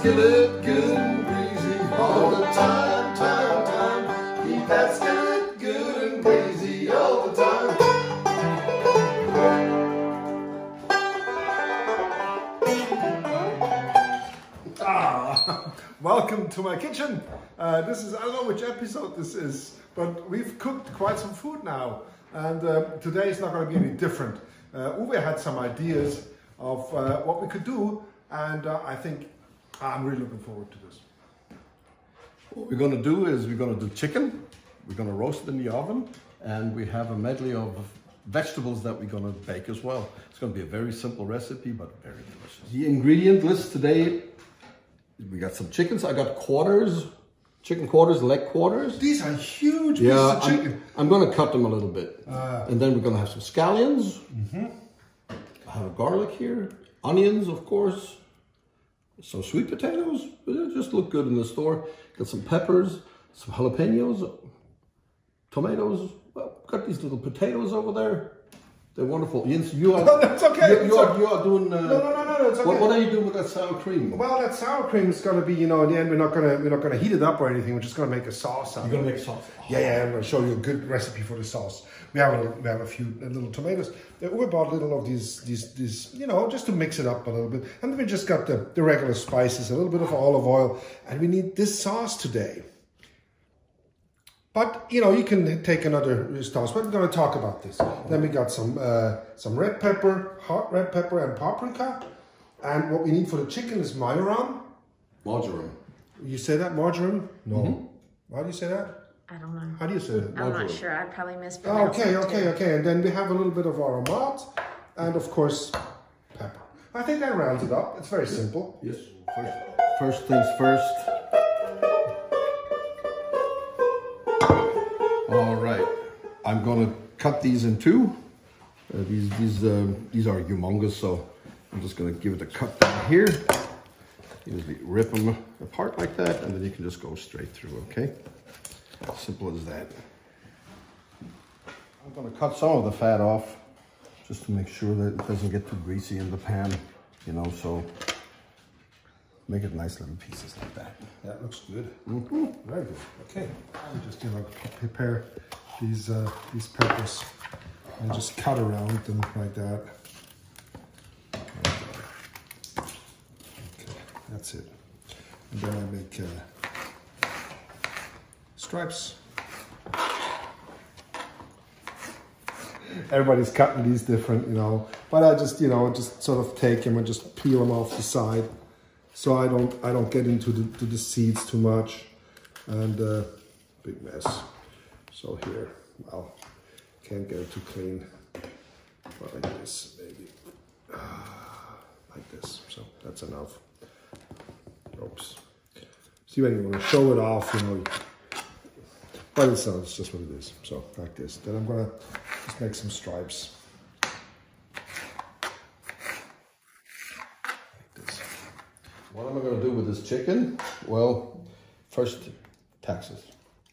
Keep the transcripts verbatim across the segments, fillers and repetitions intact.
skillet good and greasy all the time, time, time. Keep that skillet good and greasy all the time. Ah, welcome to my kitchen. Uh, this is, I don't know which episode this is, but we've cooked quite some food now. And uh, today is not going to be any different. Uh, Uwe had some ideas of uh, what we could do, and uh, I think I'm really looking forward to this. What we're going to do is we're going to do chicken, we're going to roast it in the oven, and we have a medley of vegetables that we're going to bake as well. It's going to be a very simple recipe, but very delicious. The ingredient list today, we got some chickens. I got quarters, chicken quarters, leg quarters. These are huge pieces yeah, of chicken. I'm, I'm going to cut them a little bit. Uh, and then we're going to have some scallions. Mm-hmm. I have garlic here, onions, of course, some sweet potatoes. They just look good in the store. Got some peppers, some jalapenos, tomatoes. Well, got these little potatoes over there. They're wonderful. Jens, you are, no, that's okay. You, you, are, you are doing. Uh, no, no, no, no, it's okay. What, what are you doing with that sour cream? Well, that sour cream is going to be, you know, in the end, we're not going to, we're not going to heat it up or anything. We're just going to make a sauce out of it. You're going to make sauce. Yeah, yeah. I'm going to show you a good recipe for the sauce. We have a, we have a few little tomatoes. We bought a little of these, these, these, you know, just to mix it up a little bit. And then we just got the, the regular spices, a little bit of olive oil, and we need this sauce today. But, you know, you can take another sauce, but we're going to talk about this. Then we got some uh, some red pepper, hot red pepper and paprika. And what we need for the chicken is marjoram. Marjoram. You say that, marjoram? No. Mm-hmm. Why do you say that? I don't know. How do you say that? I'm Marjoram. not sure. I probably Oh, mispronounced okay, it okay, too. okay. And then we have a little bit of aromat and, of course, pepper. I think that rounds it up. It's very simple. Yes. First, first things first. All right. I'm going to cut these in two. Uh, these these um, these are humongous, so I'm just going to give it a cut down here. Usually rip them apart like that, and then you can just go straight through. Okay. Simple as that. I'm going to cut some of the fat off just to make sure that it doesn't get too greasy in the pan, you know, so make it nice little pieces like that. That looks good. Mm-hmm. Very good. Okay. We just, you know, prepare these, uh, these peppers and just cut around them like that. Okay. That's it. And then I make uh, stripes. Everybody's cutting these different, you know, but I just, you know, just sort of take them and just peel them off the side, so I don't, I don't get into the, to the seeds too much, and uh, big mess. So here, well, can't get it too clean, but like this, maybe, ah, like this. So that's enough. Oops. See, when you want to show it off, you know. But it's, uh, it's just what it is. So like this. Then I'm gonna just make some stripes. Like this. What am I going to do with this chicken? Well, first, taxes.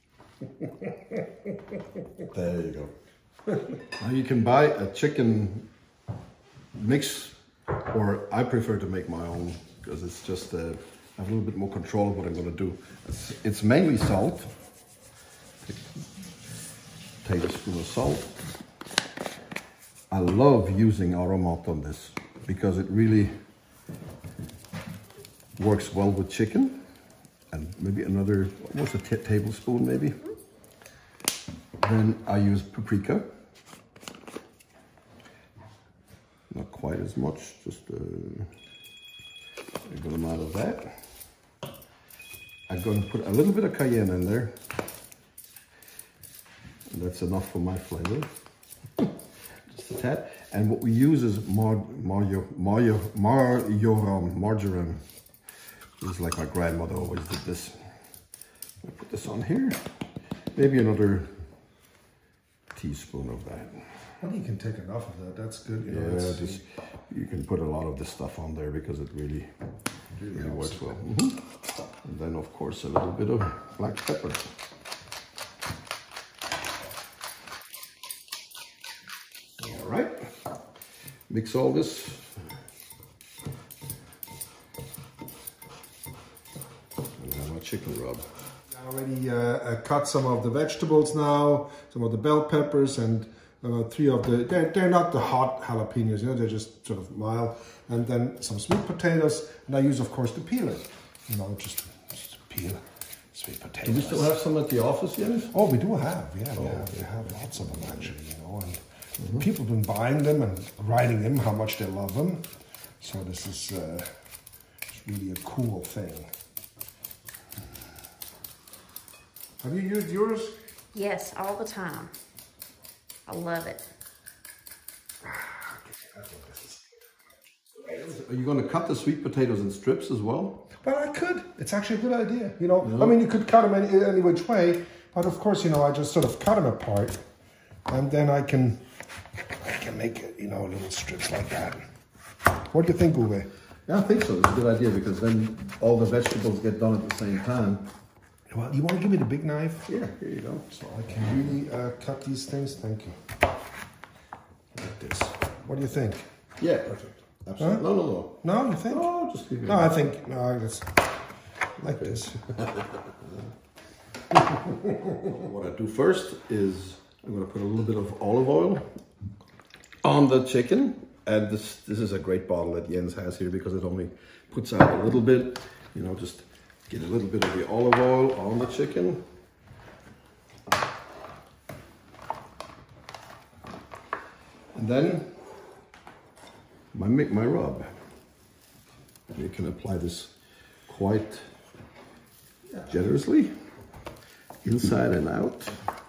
There you go. Now you can buy a chicken mix, or I prefer to make my own because it's just uh, I have a little bit more control of what I'm going to do. It's, it's mainly salt. Tablespoon of salt. I love using aromat on this because it really works well with chicken, and maybe another almost a t tablespoon maybe. Then I use paprika, not quite as much, just a, a good amount of that. I'm going to put a little bit of cayenne in there. That's enough for my flavor. Just a tad. And what we use is mar mario mario marjoram marjoram. This is like my grandmother always did this. I'll put this on here. Maybe another teaspoon of that. Well, you can take enough of that. That's good. You Yeah, know, just, you can put a lot of this stuff on there because it really, really, really helps. works well. Mm-hmm. And then of course a little bit of black pepper. All right, mix all this. my chicken rub. I already uh, uh, cut some of the vegetables now, some of the bell peppers, and uh, three of the, they're, they're not the hot jalapenos, you know, they're just sort of mild. And then some sweet potatoes, and I use, of course, the peeler. You know, just, just peel sweet potatoes. Do we still have some at the office, Jens? Oh, we do have, yeah, oh. we have, we have lots of them actually, you know, and mm-hmm. people have been buying them and writing them how much they love them. So this is uh, it's really a cool thing. Have you used yours? Yes, all the time. I love it. Are you going to cut the sweet potatoes in strips as well? Well, I could. It's actually a good idea. You know, yeah. I mean, you could cut them any, any which way, but of course, you know, I just sort of cut them apart, and then I can, I can make it, you know, little strips like that. What do you think, Uwe? Yeah, I think so. It's a good idea because then all the vegetables get done at the same time. Well, you want to give me the big knife? Yeah, here you go. So I can really uh, cut these things. Thank you. Like this. What do you think? Yeah, perfect. Absolutely. Huh? No, no, no. No, you think? No, just leave it. No, I think, no, it's like this. What I do first is I'm going to put a little bit of olive oil on the chicken. And this, this is a great bottle that Jens has here because it only puts out a little bit, you know, just get a little bit of the olive oil on the chicken. And then my, my rub. You can apply this quite generously, inside and out.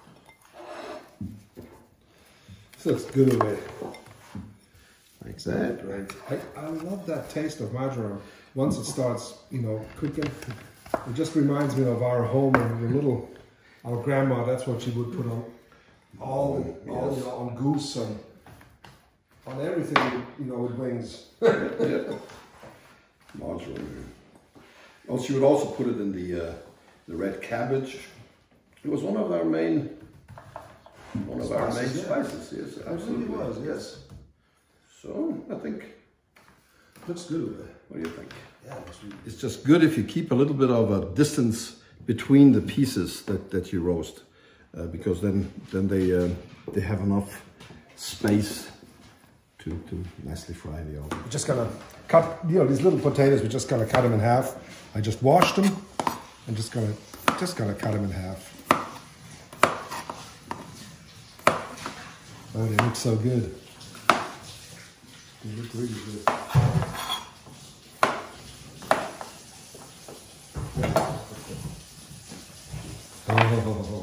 This looks good away. Like that. Right. I, I love that taste of marjoram. Once it starts, you know, cooking, it just reminds me of our home and the little, our grandma, that's what she would put on all, the, all yes. you know, on goose and on everything, you know, with wings. Yeah. Marjoram. Also, you would also put it in the uh, the red cabbage. It was one of our main, one of spices, our main yeah. spices. Yes, Absolutely was, yes. So I think looks good. What do you think? Yeah, it looks really it's just good if you keep a little bit of a distance between the pieces that, that you roast, uh, because then then they uh, they have enough space to to nicely fry in the oven. We're just gonna cut, you know, these little potatoes. We're just gonna cut them in half. I just washed them. I'm just gonna just gonna cut them in half. Oh, they look so good. They look really good. Oh.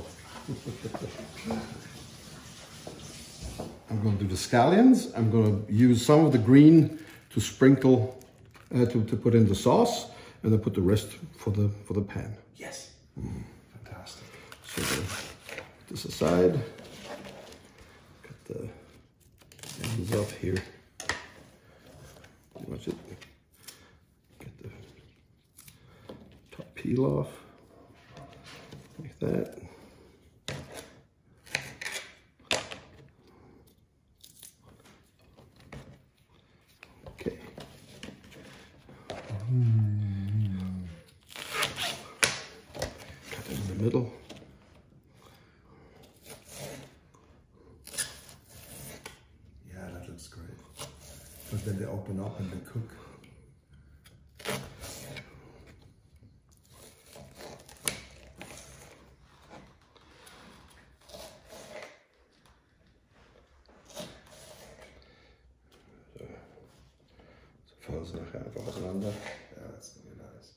I'm going to do the scallions. I'm going to use some of the green to sprinkle, uh, to, to put in the sauce, and then put the rest for the for the pan. Yes. Mm. Fantastic. So the, put this aside. Cut the ends off here. Watch it. Get the top peel off like that. Okay. Mm. Cut it in the middle. Yeah, that looks great. But then they open up and they cook. Fallen sie nachher einfach auseinander. Yeah, that's really nice.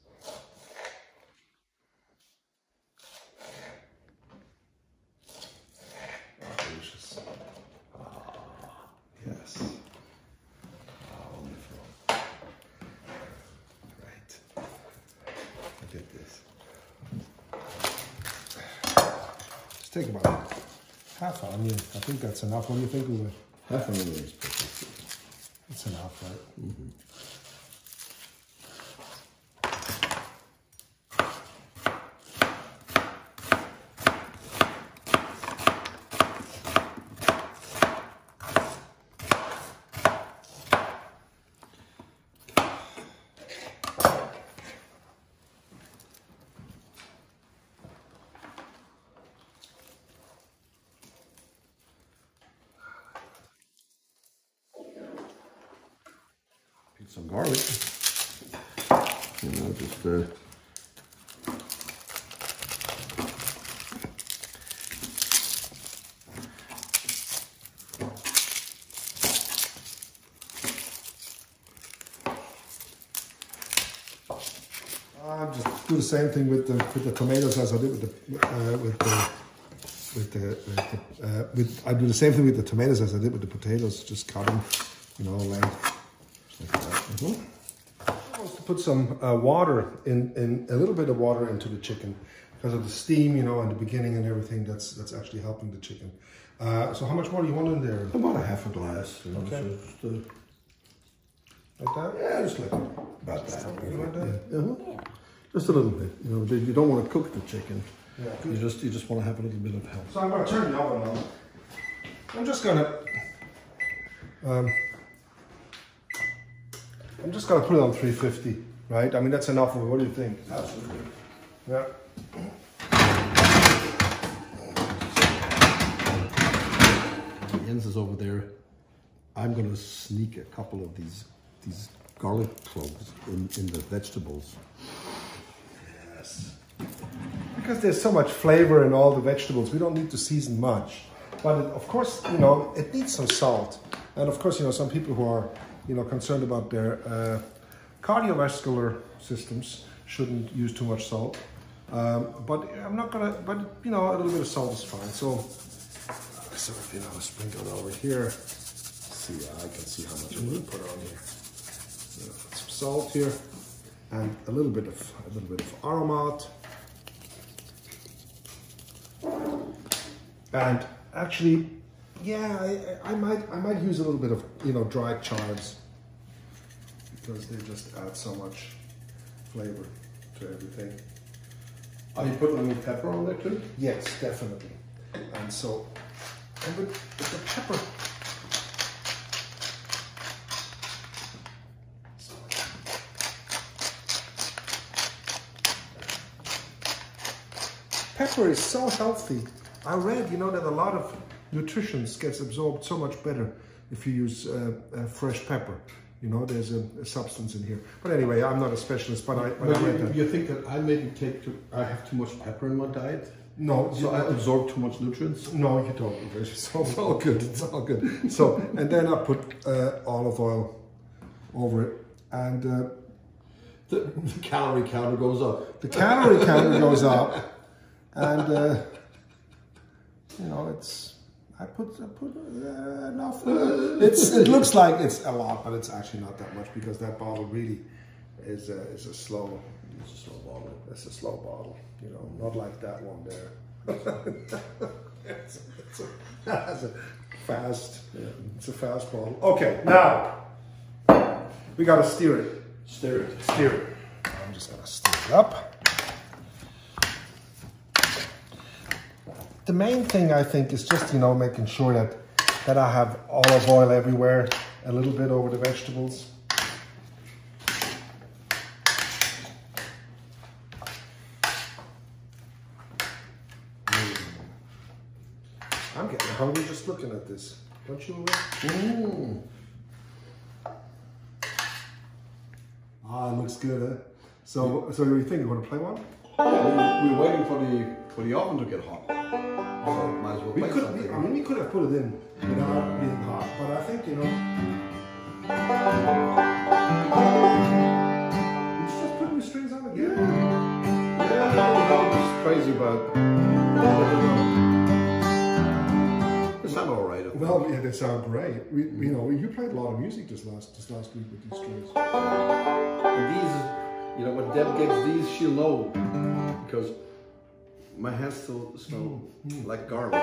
Oh, delicious. Oh, yes. Oh, wonderful. Right. Look at this. Just take about half an onion. I think that's enough. What do you think, Uwe? Half an onion is perfect. It's enough, right? Mm-hmm. Put some garlic. You know, just uh, I just do the same thing with the with the tomatoes as I did with the uh, with the with the, with, the uh, with I do the same thing with the tomatoes as I did with the potatoes. Just cut them, you know, length. Just like that. Mm-hmm. I want to put some uh, water in in a little bit of water into the chicken because of the steam, you know, in the beginning and everything. That's that's actually helping the chicken. Uh, so how much water do you want in there? about a half a glass. You know, Okay. so just, uh, Like that? yeah, just like about that. Like that? Yeah. Uh-huh. Just a little bit. You know, you don't want to cook the chicken. Yeah. You just you just want to have a little bit of help. So I'm going to turn the oven on. I'm just going to, um, I'm just going to put it on three fifty, right? I mean, that's enough. What do you think? Absolutely. Yeah. Jens is over there. I'm going to sneak a couple of these these garlic cloves in, in the vegetables. Yes. Because there's so much flavor in all the vegetables, we don't need to season much. But it, of course, you know, it needs some salt. And of course, you know, some people who are, you know, concerned about their uh, cardiovascular systems shouldn't use too much salt. Um, but I'm not gonna, but you know, a little bit of salt is fine. So, uh, sort of, you know, sprinkle it over here. Let's see, I can see how much I'm gonna put on here. You know, put some salt here, and a little bit of a little bit of aromat. And actually, yeah, I, I might I might use a little bit of, you know, dried chives because they just add so much flavor to everything. Are you putting any pepper on there too? Yes, definitely. And so, and with, with the pepper, pepper is so healthy. I read, you know, that a lot of nutrition gets absorbed so much better if you use uh, uh, fresh pepper. You know, there's a, a substance in here. But anyway, I'm not a specialist, but I, but I read you, that. you think that I maybe take too, I have too much pepper in my diet? No, So you, I absorb too much nutrients? no, you don't. It's all, it's all good. It's all good. So, and then I put uh, olive oil over it, and uh, The, the calorie counter goes up. the calorie counter goes up, and uh, you know, it's. I put I put uh, enough. Uh, it's it looks like it's a lot, but it's actually not that much because that bottle really is a, is a slow. It's a slow bottle. It's a slow bottle. You know, not like that one there. it's, it's, a, it's a fast. Yeah, it's a fast bottle. Okay, now we gotta steer it. Stir it. Steer it. I'm just gonna stir it up. The main thing I think is just, you know, making sure that that I have olive oil everywhere, a little bit over the vegetables. I'm getting hungry just looking at this. Don't you? Mm. Ah, it looks good, huh? So, so you think you want to play one? We, we're waiting for the for the oven to get hot. So might as well We play could, something. we, I mean, we could have put it in without being hot, but I think, you know, it's just putting the strings on again. Yeah, I'm just crazy about. It sounds all right. I think. Well, yeah, they sound great. We, you know, you played a lot of music this last, this last week with these strings. And these, you know, when Deb gets these, she'll know because my hands still smell Mm. like garlic.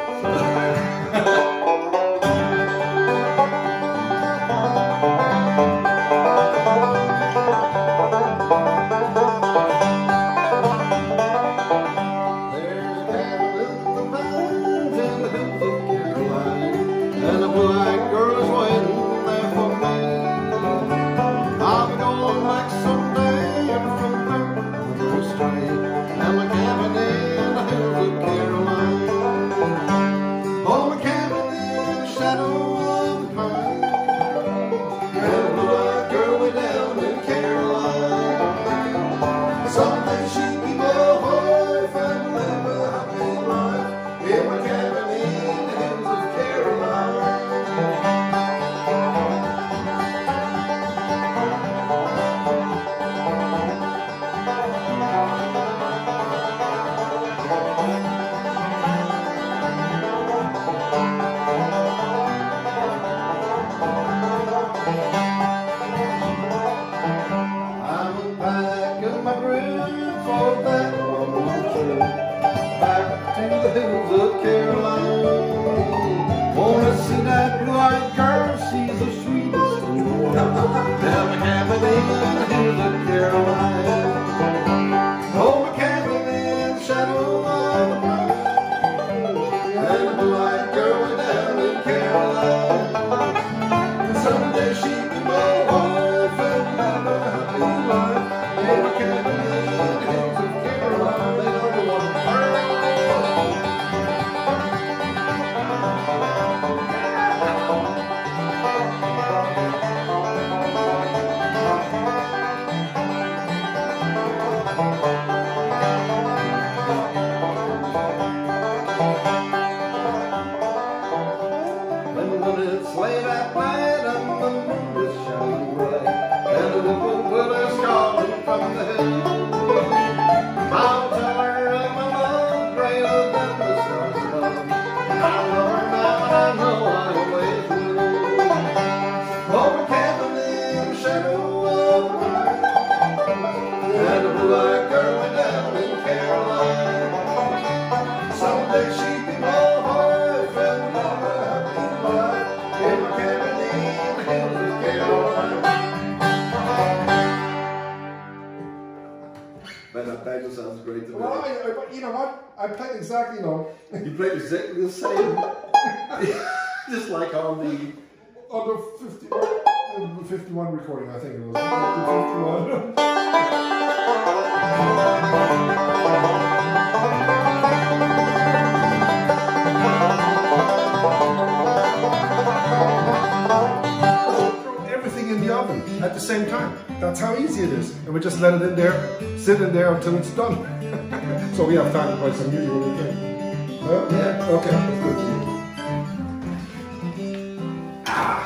back to the hills of Carolina. Wanna see that blue-eyed girl, she's the sweetest in the world. Tell me, cabin in the hills of Carolina. Oh, my cabin in the shadow of the pine. And the blue-eyed girl way down in Carolina. And someday she can go home and live a happy life. In my cabin in the hills of Carolina. They don't want to burn. Late at night and the moon is shining bright, and the whippoorwill is calling from the hill. I'll tell her that my love greater than the stars above. I love her now and I know I always will. Oh, we're camping in the shadow of the pine, and the blue-eyed girl way down in Carolina. Someday she can go home and live a happy life. Man, that bagel sounds great to me. Well, I, I, you know what? I played exactly, you know. You played exactly the same. Just like on the... On the fifty, the fifty-one recording, I think it was. The fifty-one. Everything in the oven at the same time. That's how easy it is. And we just let it in there, sit in there until it's done. So we have time to play some music when we play. Huh? Yeah? Okay, that's good. Ah.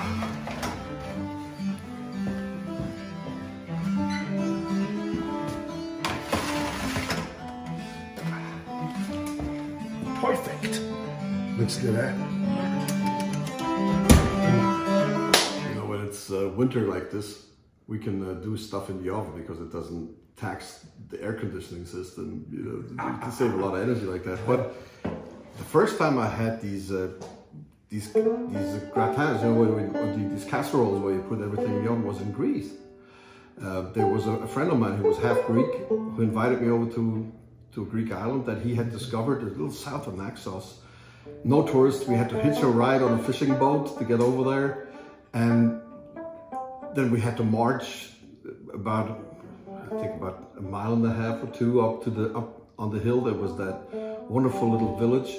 Perfect. Looks good, eh? It's uh, winter like this, we can uh, do stuff in the oven because it doesn't tax the air conditioning system. You know, you can save a lot of energy like that. But the first time I had these uh, these these gratins, you know, where we, these casseroles where you put everything in the oven, was in Greece. Uh, there was a, a friend of mine who was half Greek who invited me over to to a Greek island that he had discovered a little south of Naxos. No tourists. We had to hitch a ride on a fishing boat to get over there, and then we had to march about, I think about a mile and a half or two up to the, up on the hill. There was that wonderful little village.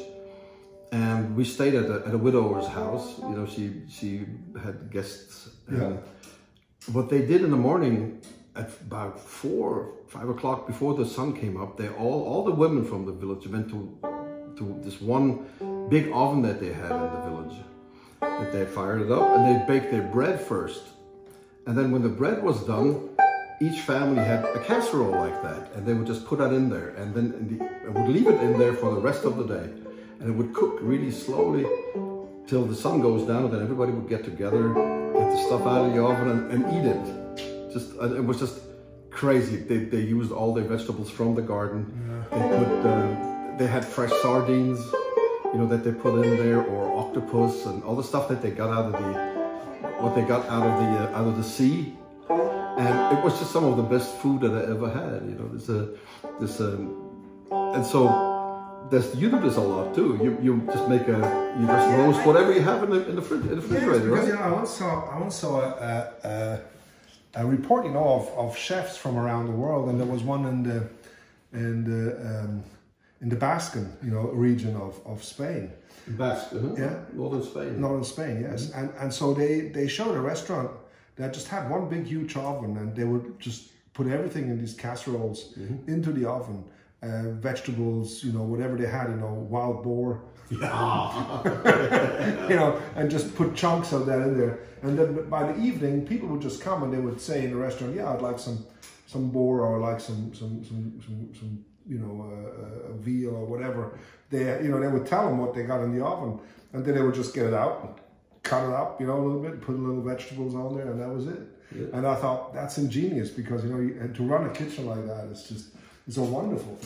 And we stayed at a, at a widower's house. You know, she, she had guests. And yeah. What they did in the morning at about four, five o'clock before the sun came up, they all, all the women from the village went to, to this one big oven that they had in the village. That they fired it up and they baked their bread first. And then when the bread was done, each family had a casserole like that, and they would just put that in there, and then in the, and would leave it in there for the rest of the day, and it would cook really slowly till the sun goes down, and then everybody would get together, get the stuff out of the oven, and, and eat it. Just uh, it was just crazy. They they used all their vegetables from the garden. Yeah. They put uh, they had fresh sardines, you know, that they put in there, or octopus, and all the stuff that they got out of the. What they got out of the uh, out of the sea, and it was just some of the best food that I ever had. You know, there's a this um, and so there's you do this a lot too. You you just make a you just roast whatever you have in the in the, fridge, in the refrigerator. Yes, because, right? you know, I once saw I once saw a, a, a report, you know, of, of chefs from around the world, and there was one in the in the um, in the Basque, you know, region of of Spain. Basque, uh-huh. Yeah, northern Spain. Northern Spain, yes, mm-hmm. and and so they they showed a restaurant that just had one big huge oven, and they would just put everything in these casseroles mm-hmm. into the oven, uh, vegetables, you know, whatever they had, you know, wild boar, yeah. you know, and just put chunks of that in there, and then by the evening, people would just come and they would say in the restaurant, yeah, I'd like some some boar, or I'd like some some some some, some you know, uh, a veal or whatever. They, you know, they would tell them what they got in the oven, and then they would just get it out, and cut it up, you know, a little bit, put a little vegetables on there, and that was it. Yeah. And I thought that's ingenious because, you know, you, and to run a kitchen like that, it's just, it's a wonderful thing.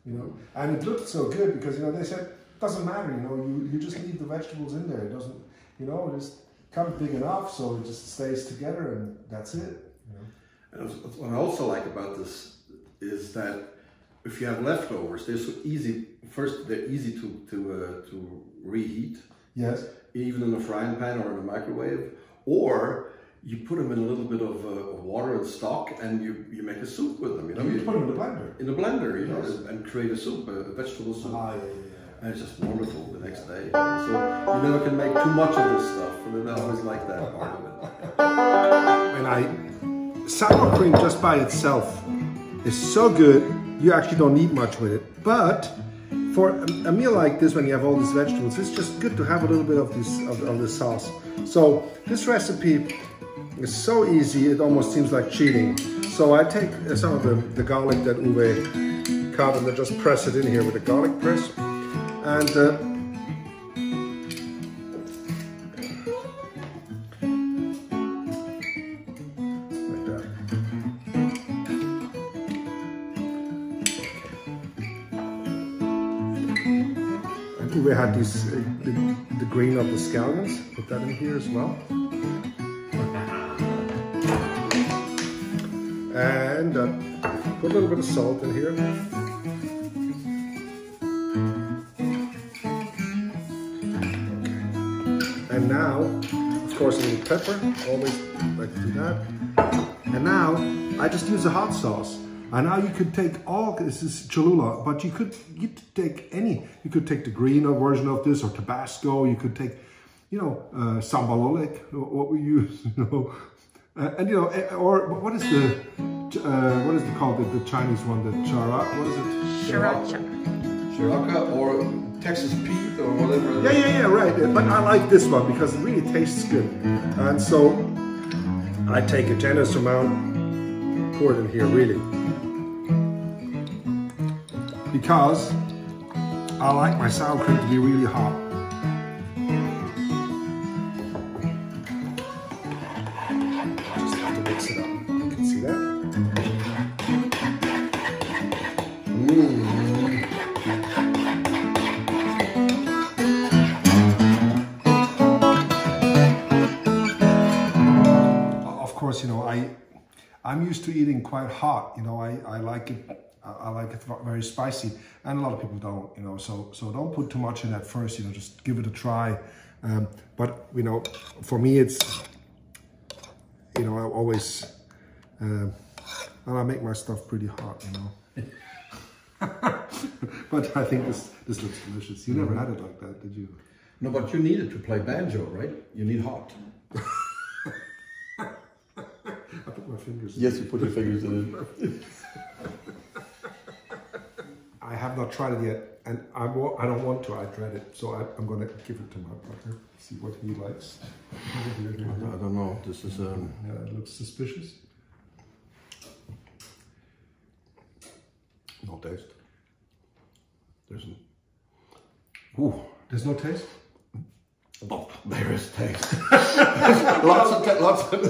you know. And it looked so good because, you know, they said, it doesn't matter, you know, you, you just leave the vegetables in there. It doesn't, you know, it just comes big enough so it just stays together and that's it. You know? And what I also like about this is that if you have leftovers, they're so easy. First, they're easy to to uh, to reheat. Yes. Even in a frying pan or in a microwave, or you put them in a little bit of, uh, of water and stock, and you, you make a soup with them. You know, you, you put them in the blender. In the blender, you yes. know, and create a soup, a vegetable soup. Ah, yeah, yeah, yeah. And it's just wonderful the next day. So you never can make too much of this stuff, and I always like that part of it. And I, sour cream just by itself is so good. You actually don't need much with it, but for a, a meal like this, when you have all these vegetables, it's just good to have a little bit of this of, of this sauce. So this recipe is so easy, it almost seems like cheating. So I take some of the, the garlic that Uwe cut and I just press it in here with a garlic press. And uh, like that. And Uwe had this, uh, the, the green of the scallions. Put that in here as well. And uh, put a little bit of salt in here. And now, of course, a little pepper, always like to do that. And now, I just use a hot sauce. And now you could take all, this is Cholula, but you could you could take any, you could take the green version of this, or Tabasco, you could take, you know, uh, sambal oleg, what we use, you know. Uh, and you know, or what is the, uh, what is it called, the, the Chinese one, the chara, what is it? Sriracha. Sriracha or Texas Pete or whatever. Yeah, yeah, yeah, right. But I like this one because it really tastes good. And so I take a generous amount, pour it in here, really. Because I like my sour cream to be really hot. Just have to mix it up. You can see that. Mmm. You know, I, I'm used to eating quite hot. You know, I, I like it. I like it very spicy, and a lot of people don't. You know, so so don't put too much in at first. You know, just give it a try. Um, but you know, for me, it's you know, I always uh, well, I make my stuff pretty hot. You know, but I think this this looks delicious. You never had it like that, did you? No, but you need it to play banjo, right? You need hot. I put my fingers in Yes, you put your fingers in it. I have not tried it yet, and I, I don't want to, I dread it. So I, I'm going to give it to my partner, see what he likes. I don't know, this is... Um... Yeah, it looks suspicious. No taste. There's an... Ooh, there's no taste? Oh, there is taste. lots of, ta lots of.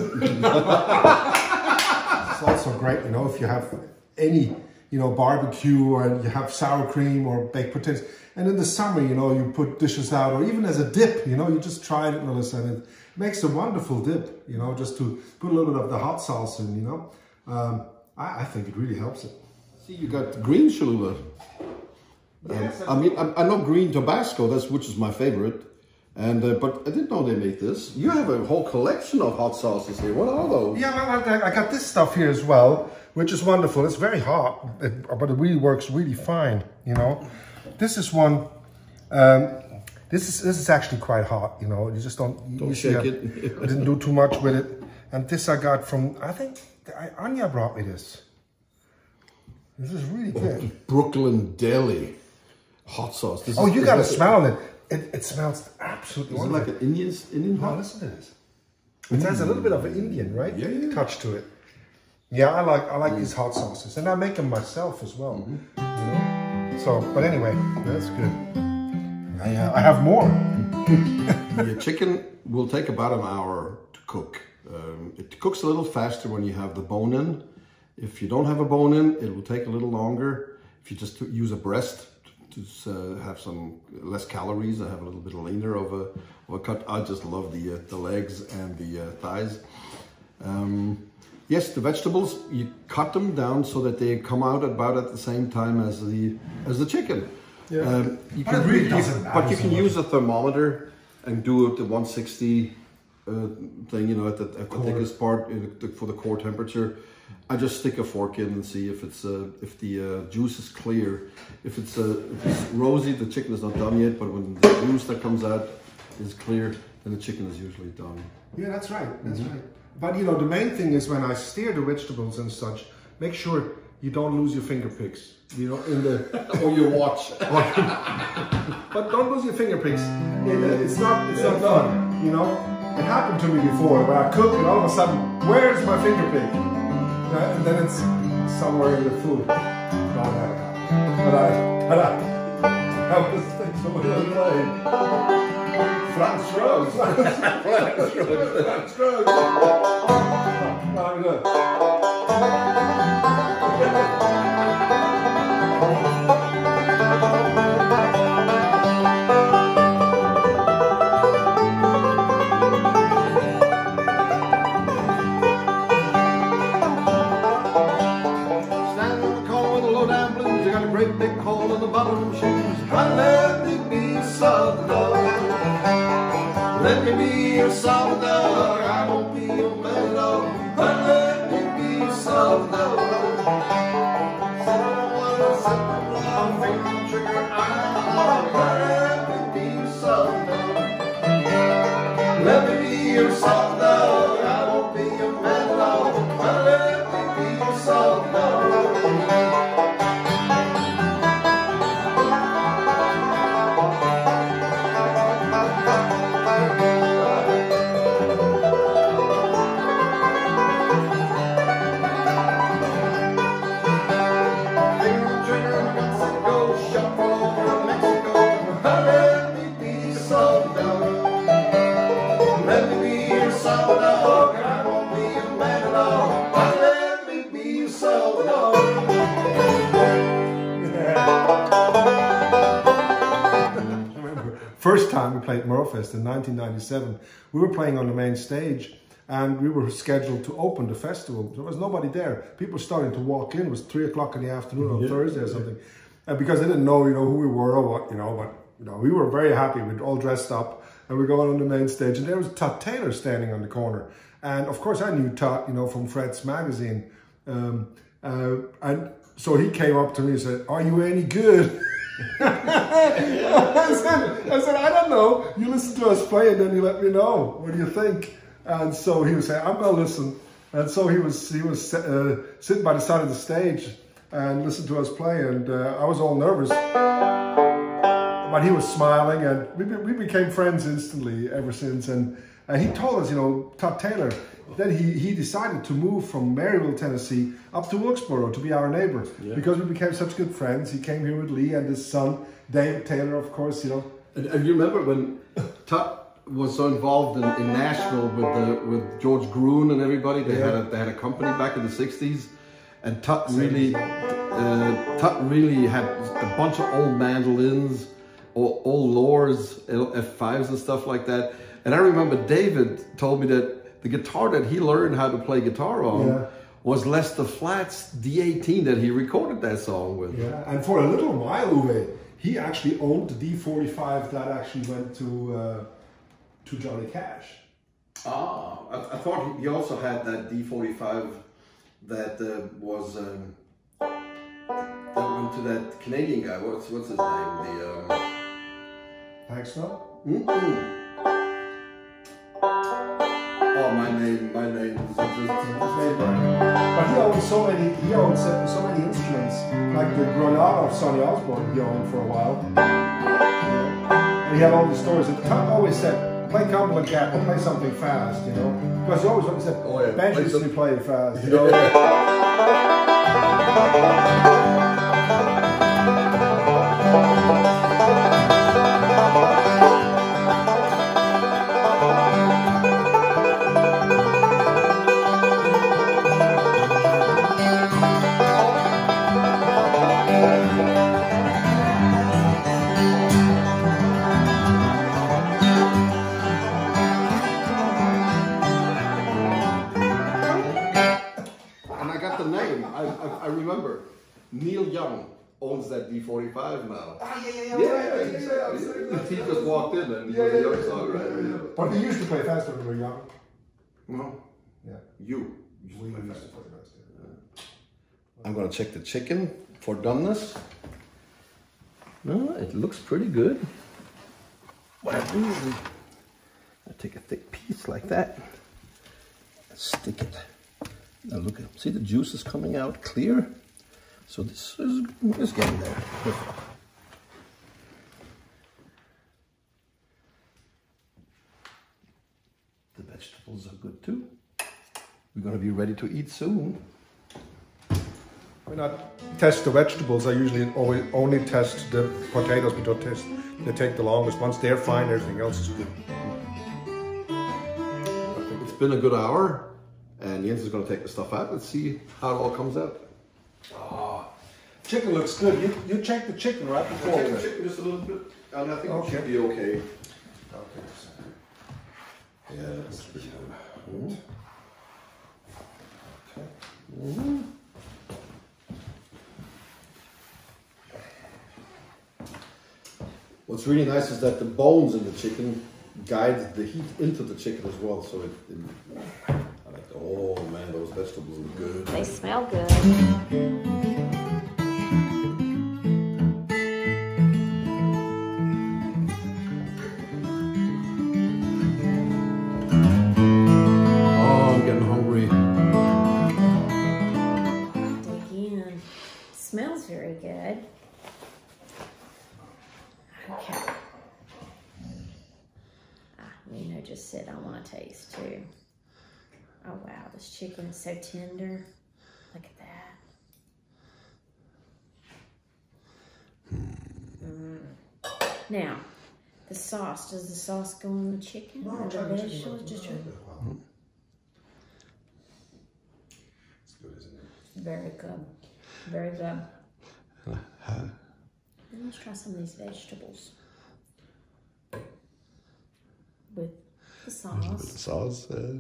It's also great, you know, if you have any, you know, barbecue and you have sour cream or baked potatoes, and in the summer, you know, you put dishes out, or even as a dip, you know, you just try it, Melissa, and it makes a wonderful dip, you know, just to put a little bit of the hot sauce in, you know. Um, I, I think it really helps it. See, you got green Cholula. Yes, um, I mean, I, I know green Tabasco, that's which is my favorite. And uh, but I didn't know they make this. You have a whole collection of hot sauces here. What are those? Yeah, well, I, I got this stuff here as well, which is wonderful. It's very hot, it, but it really works really fine. You know, this is one. Um, this is this is actually quite hot. You know, you just don't. You, don't you shake I, it. I didn't do too much with it, and this I got from. I think I, Anya brought me this. This is really good. Oh, Brooklyn Deli hot sauce. This oh, is, you got to smell it. It, it smells absolutely Is it wonderful. like an Indian, Indian hot? No, listen to this. It has a little bit of an Indian, right? Yeah, yeah. Touch to it. Yeah, I like I like mm. these hot sauces, and I make them myself as well. Mm-hmm. You know? So, but anyway, that's good. I, uh, I have more. Your chicken will take about an hour to cook. Um, it cooks a little faster when you have the bone in. If you don't have a bone in, it will take a little longer. if you just use a breast to uh, have some less calories, I have a little bit leaner of a, of a cut. I just love the uh, the legs and the uh, thighs. Um, yes, the vegetables, you cut them down so that they come out about at the same time as the as the chicken. Yeah. Um, you But can it really you- doesn't matter but you so can much. use a thermometer and do it the one sixty uh, thing, you know, at the, at the Core. thickest part in the, for the core temperature. I just stick a fork in and see if it's uh, if the uh, juice is clear. If it's, uh, if it's rosy, the chicken is not done yet. But when the juice that comes out is clear, then the chicken is usually done. Yeah, that's right. That's right. But you know, the main thing is when I steer the vegetables and such, make sure you don't lose your finger picks. You know, in the Or your watch. but don't lose your finger picks. In the, it's not. It's not fun. You know, it happened to me before when I cook, and all of a sudden, where's my finger pick? Uh, and then it's somewhere in the food. But I, but I, I was thinking somebody was playing. Franz Rose. Franz Rose. Franz Rose. No, I'm good. Standing on the corner with a low down blues, you got a great big hole in the bottom of the shoes. Let me be soft dog. Let me be your soft dog. I won't be your man dog. Let me be soft dog. Someone set my finger on the trigger. Let me be soft dog. Let me be your soft dog. I won't be your man dog. Let me be your soft dog. First time we played Murfest in nineteen ninety-seven, we were playing on the main stage and we were scheduled to open the festival. There was nobody there. People starting to walk in. It was three o'clock in the afternoon on Yeah. Thursday or something. And because they didn't know, you know, who we were or what, you know, but you know, we were very happy. We'd all dressed up and we're going on the main stage and there was Tut Taylor standing on the corner. And of course I knew Tut, you know, from Fred's magazine. Um, uh, and so he came up to me and said, "Are you any good?" I, said, I said, "I don't know. You listen to us play and then you let me know. What do you think?" And so he was saying, "I'm going to listen." And so he was he was uh, sitting by the side of the stage and listened to us play. And uh, I was all nervous. But he was smiling and we, we became friends instantly ever since. And, and he told us, you know, Tut Taylor, then he, he decided to move from Maryville, Tennessee up to Wilkesboro to be our neighbor. Yeah. Because we became such good friends. He came here with Lee and his son, Dave Taylor, of course, you know. And, and you remember when Tut was so involved in, in Nashville with the, with George Gruen and everybody? They Yeah. had a, they had a company back in the sixties, and Tut really uh, Tut really had a bunch of old mandolins, old, old Lors, F fives and stuff like that. And I remember David told me that the guitar that he learned how to play guitar on Yeah. was Lester Flatt's D eighteen that he recorded that song with. Yeah, and for a little while, Uwe, he actually owned the D forty-five that actually went to uh, to Johnny Cash. Ah, I, I thought he, he also had that D forty-five that uh, was um, that went to that Canadian guy. What's what's his name? The um, Hank Snow? mm-mm. Oh, my name, my name is just. But he owned so many, he owned so, so many instruments, like the Granada of Sonny Osborne he owned for a while. And he had all these stories, and Tom always said, play Cumberland Gap or play something fast, you know? Because he always said, Oh, yeah, Bench play used to some- play fast, you know? B forty-five now. Ah, yeah, yeah, Yeah, yeah, yeah, right, yeah, yeah, yeah, I was saying that. He just walked in and he Yeah, was a yeah, young yeah, song, yeah, right? yeah, yeah. But we used to play faster when we were young. No, Yeah. you. you We play used fast. to play faster. Yeah. I'm gonna check the chicken for doneness. No, it looks pretty good. What I do is I take a thick piece like that, stick it. Now look at, see the juice is coming out clear. So this is, is getting there. The vegetables are good too. We're gonna be ready to eat soon. When I test the vegetables, I usually only, only test the potatoes. We don't test, they take the longest. Once they're fine, everything else is good. It's been a good hour, and Jens is going to take the stuff out. Let's see how it all comes out. Oh, chicken looks good. You, you checked the chicken right before. Check the chicken just a little bit, and I think Okay. it should be okay. Okay. Yeah, that's pretty good. Mm-hmm. Okay. Mm-hmm. What's really nice is that the bones in the chicken guide the heat into the chicken as well. So it, it I like, oh man, those vegetables are good. They smell good. Oh, I'm getting hungry. Again, smells very good. Okay. Ah, Nino just said I want to taste too. Oh wow, this chicken is so tender. Look at that. Mm. Now, the sauce. Does the sauce go on the chicken No, or try the the chicken. vegetables? Just try. It's good, isn't it? Very good. Very good. And let's try some of these vegetables with the sauce. Sauce. Uh...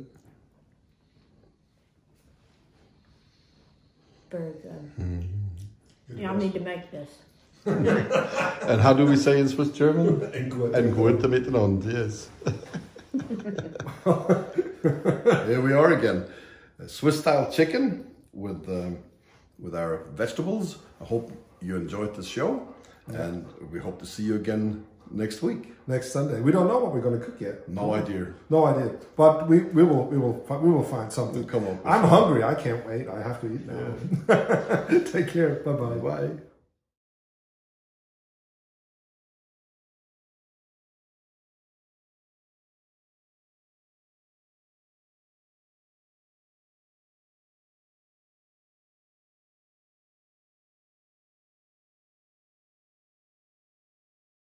Very good. Mm-hmm. Yeah, I need to make this. And how do we say in Swiss German? And good. And gut miteinander, yes. Here we are again. A Swiss style chicken with um, with our vegetables. I hope you enjoyed this show, and we hope to see you again next week. Next Sunday. We don't know what we're going to cook yet. No idea. No idea. But we, we will we will we will find something. We'll come up with I'm hungry. I can't wait. I have to eat now. Yeah. Take care. Bye bye. Bye.